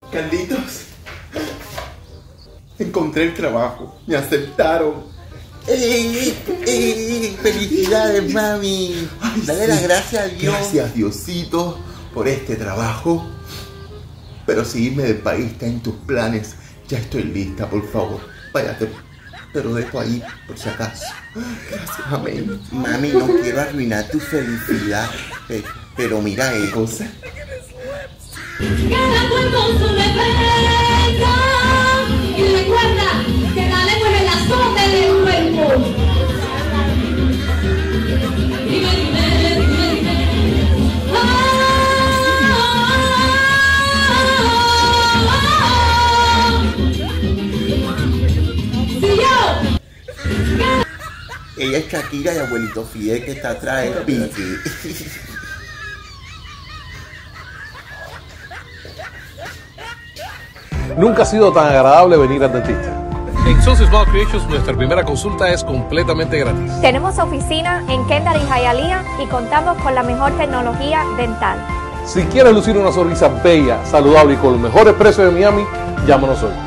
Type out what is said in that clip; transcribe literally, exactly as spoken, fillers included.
Carlitos, encontré el trabajo, me aceptaron. ¡Ey, ey! ¡Felicidades, mami! Ay, Dale sí. las gracias a Dios. Gracias, Diosito, por este trabajo. Pero si irme del país está en tus planes, ya estoy lista, por favor. Váyate, te lo dejo ahí, por si acaso. Gracias, amén. Mami, no quiero arruinar tu felicidad, pero mira ¿Qué esto. cosa? Cada cuerpo con su defecto. Y recuerda que la lengua es el azote del cuerpo. Dime, dime, dime, dime. Si yo. Ella es Shakira y abuelito Fidel que está atrás del pique. Nunca ha sido tan agradable venir al dentista. En Sun Smile Creations nuestra primera consulta es completamente gratis. Tenemos oficina en Kendall y Hialeah y contamos con la mejor tecnología dental. Si quieres lucir una sonrisa bella, saludable y con los mejores precios de Miami, llámanos hoy.